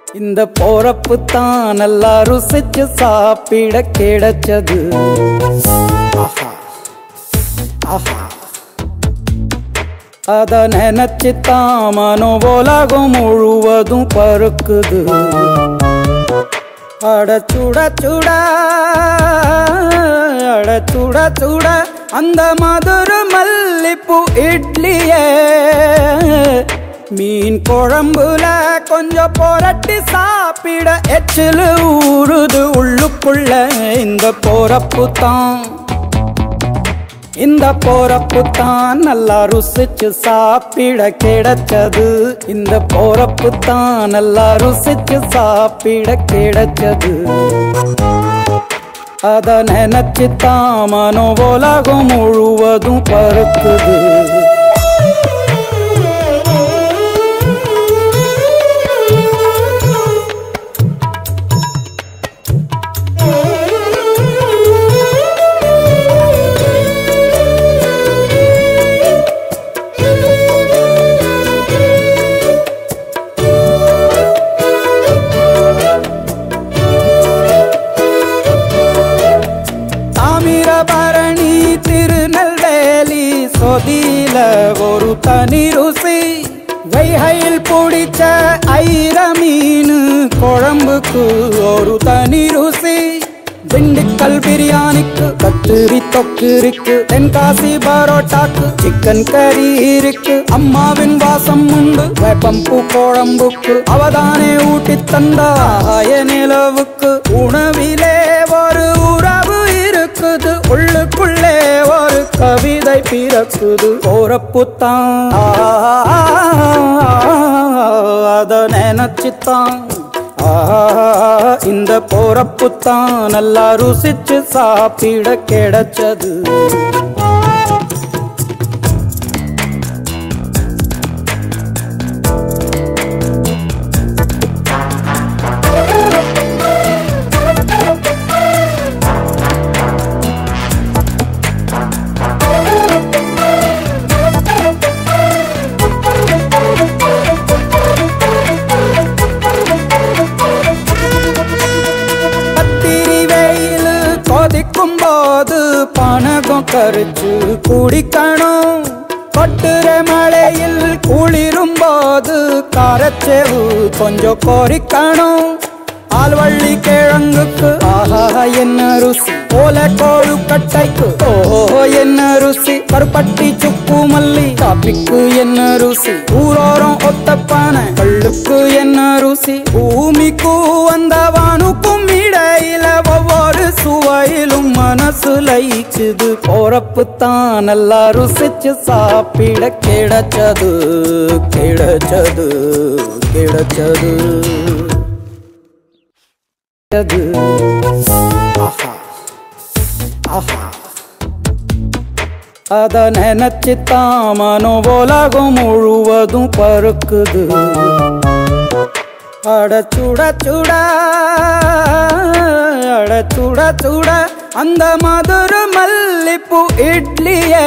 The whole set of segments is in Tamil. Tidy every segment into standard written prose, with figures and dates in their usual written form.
இந்த போறப்பு தான் நல்லா ருசிச்சு சாப்பிட கிடைச்சது. ஆஹா ஆஹா, அத நினைச்சு தான் மனோ உலகம் முழுவதும் பருக்குது. அட சுட சுட அட சுட சுட அந்த மதுர மல்லிப்பூ இட்லியே மீன் குழம்புல கொஞ்சம் புரட்டி சாப்பிட எச்சிலு ஊறுது உள்ளுக்குள்ள. இந்த போறப்பு தான் இந்த போறப்பு தான் நல்லா ருசிச்சு சாப்பிட கிடைச்சது. இந்த போறப்பு தான் நல்லா ருசிச்சு சாப்பிட கிடைச்சது. அத நினைச்சு தான் மனோ உலகம் முழுவதும் பருக்குது. தாமிரபரணி திருநெல்வேலி சொதியில ஒரு தனி ருசி. வைகையில் பிடிச்ச ஐர மீன் குழம்புக்கு ஒரு தனி ருசி. திண்டுக்கல் பிரியாணிக்கு கத்திரி தொக்கு இருக்கு. தென்காசி பரோட்டாக்கு சிக்கன் கறி இருக்கு. அம்மாவின் வாசம் உண்டு வேப்பம்பூ குழம்புக்கு. அவதானே ஊட்டி தந்தாய நிலவுக்கு. உணவிலே ஒரு உறவு இருக்குது. உள்ளுக்குள்ளே ஒரு கவிதை பிறக்குது. போறப்புத்தான் அத நினைச்சுத்தான் இந்த போறப்புத்தான் நல்லா ருசிச்சு சாப்பிட கிடைச்சது. கொதிக்கும்போது பனகம் கரிச்சு குடிக்கணும். கொட்டுற மழையில் குளிரும் போது காரச்சேவு கொஞ்சம் கொறிக்கணும். ஆல்வள்ளி கிழங்குக்கு ஆஹா என்ன ருசி. ஓல கோழு கட்டைக்கு ஓஹோ என்ன ருசி. கருப்பட்டி சுக்கு மல்லி காப்பிக்கு என்ன ருசி. ஊரோரம் ஒத்தப்பான கள்ளுக்கு என்ன ருசி. பூமிக்கு வந்தவானுக்கும் இடையில ஒவ்வொரு சுவையிலும் மனசு லயிச்சுது. போறப்பு தான் நல்லா ருசிச்சு சாப்பிட கிடைச்சது கிடைச்சது கிடைச்சது. ஆஹா ஆஹா, அத நினைச்சு தான் மனோ உலகம் முழுவதும் பருக்குது. அட சுட சுட அட சுட சுட அந்த மதுர மல்லிப்பூ இட்லியே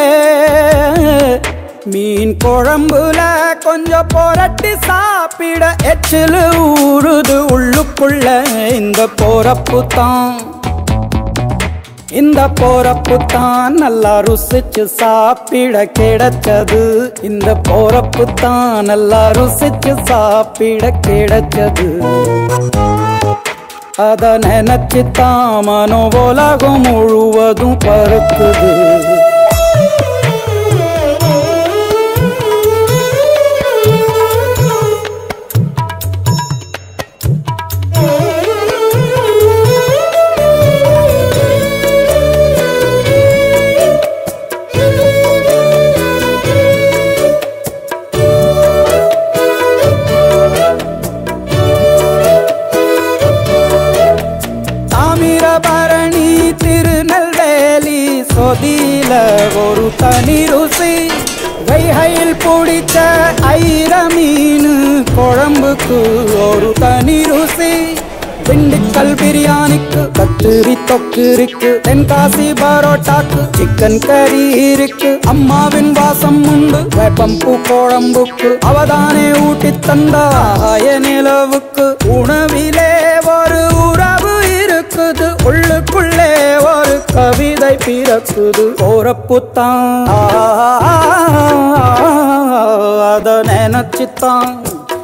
மீன் குழம்புல கொஞ்சம் புரட்டி சாப்பிட எச்சிலு ஊறுது உள்ளுக்குள்ள. இந்த போறப்பு தான் இந்த போறப்பு தான் நல்லா ருசிச்சு சாப்பிட கிடைச்சது. இந்த போறப்பு தான் நல்லா ருசிச்சு சாப்பிட கிடைச்சது. அத நினைச்சு தான் மனோ உலகம் முழுவதும் பருக்குது. தாமிரபரணி திருநெல்வேலி சொதியில ஒரு தனி ருசி. வைகையில் பிடிச்ச ஐர மீன் குழம்புக்கு ஒரு தனி ருசி. திண்டுக்கல் பிரியாணிக்கு கத்திரி தொக்கு இருக்கு, தென்காசி பரோட்டாக்கு சிக்கன் கறி இருக்கு, அம்மாவின் வாசம் உண்டு வேப்பம்பூ குழம்புக்கு, அவதானே ஊட்டி தந்தாய நிலவுக்கு. உணவிலே ஒரு உறவு இருக்குது, உள்ளுக்குள்ளே ஒரு கவிதை பிறக்குது. போறப்புத்தான் அத நினைச்சுத்தான்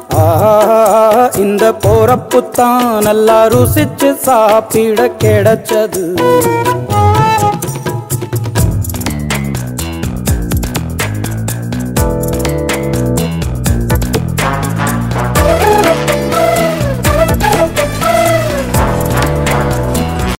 இந்த போறப்புத்தான் நல்லா ருசிச்சு சாப்பிட கிடைச்சது.